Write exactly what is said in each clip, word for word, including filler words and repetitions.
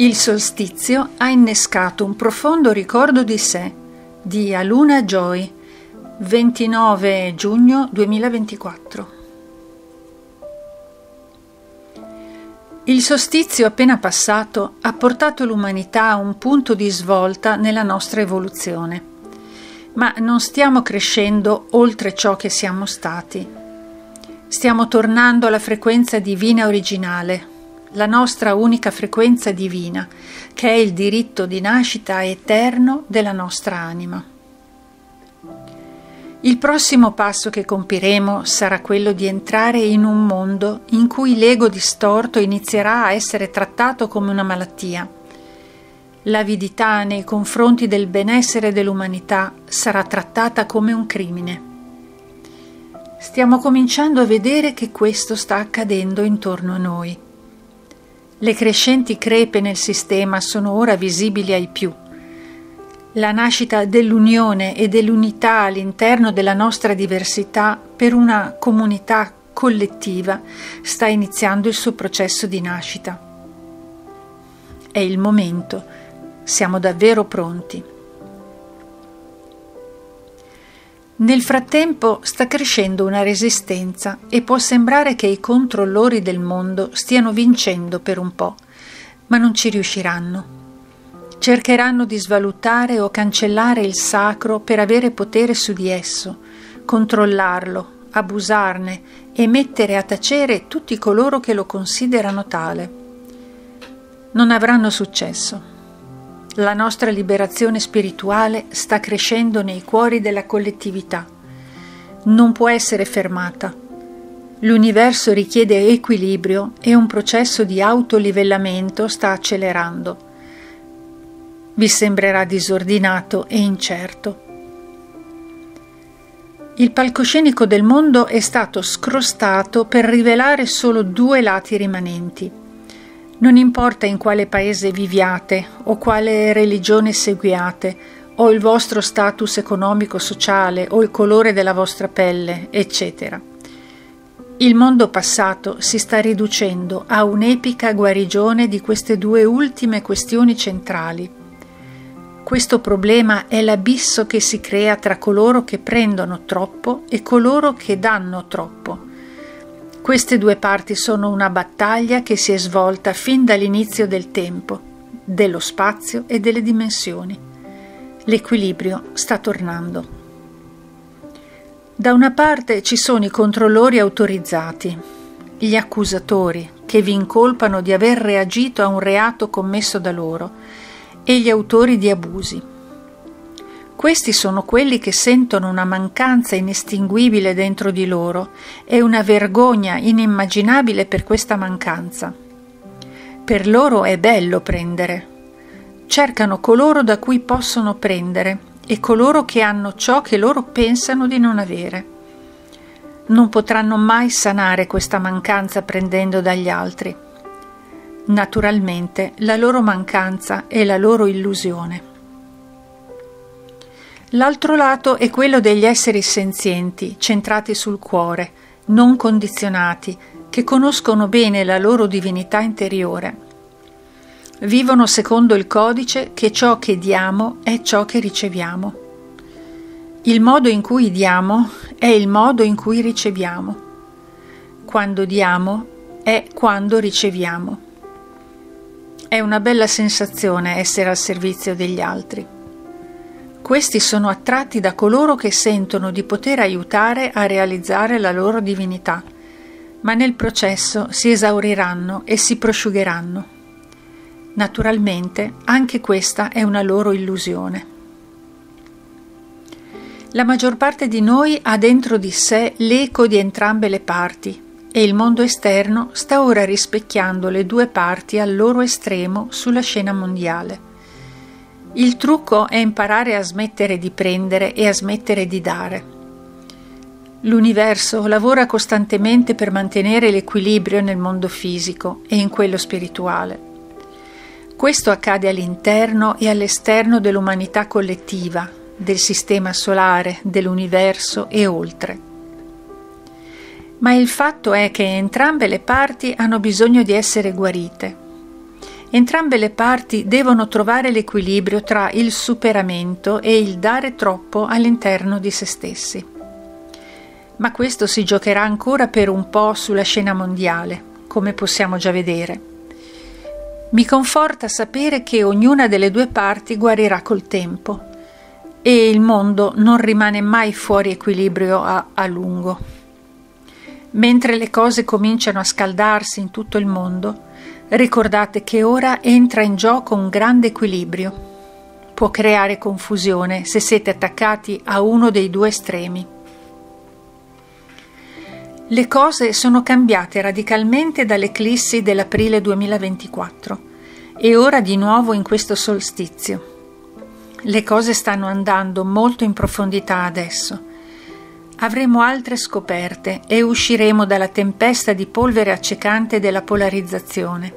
Il solstizio ha innescato un profondo ricordo di sé, di Aluna Joy, ventinove giugno duemilaventiquattro. Il solstizio appena passato ha portato l'umanità a un punto di svolta nella nostra evoluzione, ma non stiamo crescendo oltre ciò che siamo stati. Stiamo tornando alla frequenza divina originale, la nostra unica frequenza divina, che è il diritto di nascita eterno della nostra anima. Il prossimo passo che compiremo sarà quello di entrare in un mondo in cui l'ego distorto inizierà a essere trattato come una malattia. L'avidità nei confronti del benessere dell'umanità sarà trattata come un crimine. Stiamo cominciando a vedere che questo sta accadendo intorno a noi. Le crescenti crepe nel sistema sono ora visibili ai più. La nascita dell'unione e dell'unità all'interno della nostra diversità per una comunità collettiva sta iniziando il suo processo di nascita. È il momento, siamo davvero pronti. Nel frattempo sta crescendo una resistenza e può sembrare che i controllori del mondo stiano vincendo per un po', ma non ci riusciranno. Cercheranno di svalutare o cancellare il sacro per avere potere su di esso, controllarlo, abusarne e mettere a tacere tutti coloro che lo considerano tale. Non avranno successo. La nostra liberazione spirituale sta crescendo nei cuori della collettività. Non può essere fermata. L'universo richiede equilibrio e un processo di autolivellamento sta accelerando. Vi sembrerà disordinato e incerto. Il palcoscenico del mondo è stato scrostato per rivelare solo due lati rimanenti. Non importa in quale paese viviate o quale religione seguiate o il vostro status economico-sociale o il colore della vostra pelle, eccetera. Il mondo passato si sta riducendo a un'epica guarigione di queste due ultime questioni centrali. Questo problema è l'abisso che si crea tra coloro che prendono troppo e coloro che danno troppo. Queste due parti sono una battaglia che si è svolta fin dall'inizio del tempo, dello spazio e delle dimensioni. L'equilibrio sta tornando. Da una parte ci sono i controllori autorizzati, gli accusatori che vi incolpano di aver reagito a un reato commesso da loro, e gli autori di abusi. Questi sono quelli che sentono una mancanza inestinguibile dentro di loro e una vergogna inimmaginabile per questa mancanza. Per loro è bello prendere. Cercano coloro da cui possono prendere e coloro che hanno ciò che loro pensano di non avere. Non potranno mai sanare questa mancanza prendendo dagli altri. Naturalmente la loro mancanza è la loro illusione. L'altro lato è quello degli esseri senzienti, centrati sul cuore, non condizionati, che conoscono bene la loro divinità interiore. Vivono secondo il codice che ciò che diamo è ciò che riceviamo. Il modo in cui diamo è il modo in cui riceviamo. Quando diamo è quando riceviamo. È una bella sensazione essere al servizio degli altri. Questi sono attratti da coloro che sentono di poter aiutare a realizzare la loro divinità, ma nel processo si esauriranno e si prosciugheranno. Naturalmente anche questa è una loro illusione. La maggior parte di noi ha dentro di sé l'eco di entrambe le parti e il mondo esterno sta ora rispecchiando le due parti al loro estremo sulla scena mondiale. Il trucco è imparare a smettere di prendere e a smettere di dare. L'universo lavora costantemente per mantenere l'equilibrio nel mondo fisico e in quello spirituale. Questo accade all'interno e all'esterno dell'umanità collettiva, del sistema solare, dell'universo e oltre. Ma il fatto è che entrambe le parti hanno bisogno di essere guarite. Entrambe le parti devono trovare l'equilibrio tra il superamento e il dare troppo all'interno di se stessi. Ma questo si giocherà ancora per un po' sulla scena mondiale, come possiamo già vedere. Mi conforta sapere che ognuna delle due parti guarirà col tempo e il mondo non rimane mai fuori equilibrio a, a lungo. Mentre le cose cominciano a scaldarsi in tutto il mondo, ricordate che ora entra in gioco un grande equilibrio. Può creare confusione se siete attaccati a uno dei due estremi. Le cose sono cambiate radicalmente dall'eclissi dell'aprile duemilaventiquattro e ora di nuovo in questo solstizio. Le cose stanno andando molto in profondità adesso. Avremo altre scoperte e usciremo dalla tempesta di polvere accecante della polarizzazione.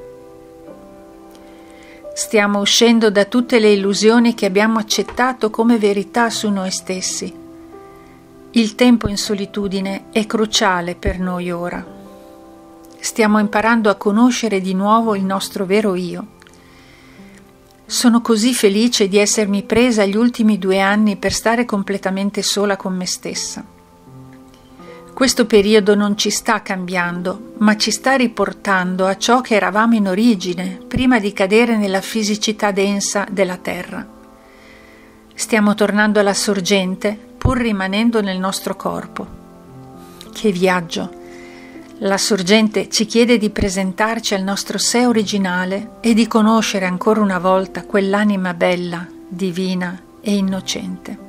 Stiamo uscendo da tutte le illusioni che abbiamo accettato come verità su noi stessi. Il tempo in solitudine è cruciale per noi ora. Stiamo imparando a conoscere di nuovo il nostro vero io. Sono così felice di essermi presa gli ultimi due anni per stare completamente sola con me stessa. Questo periodo non ci sta cambiando, ma ci sta riportando a ciò che eravamo in origine, prima di cadere nella fisicità densa della Terra. Stiamo tornando alla sorgente, pur rimanendo nel nostro corpo. Che viaggio! La sorgente ci chiede di presentarci al nostro sé originale e di conoscere ancora una volta quell'anima bella, divina e innocente.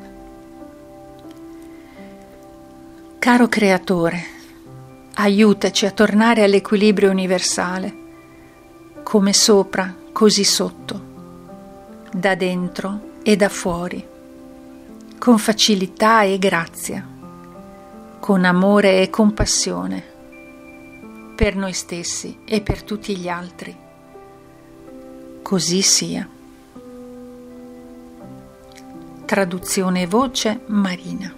Caro Creatore, aiutaci a tornare all'equilibrio universale, come sopra, così sotto, da dentro e da fuori, con facilità e grazia, con amore e compassione, per noi stessi e per tutti gli altri. Così sia. Traduzione e voce Marina.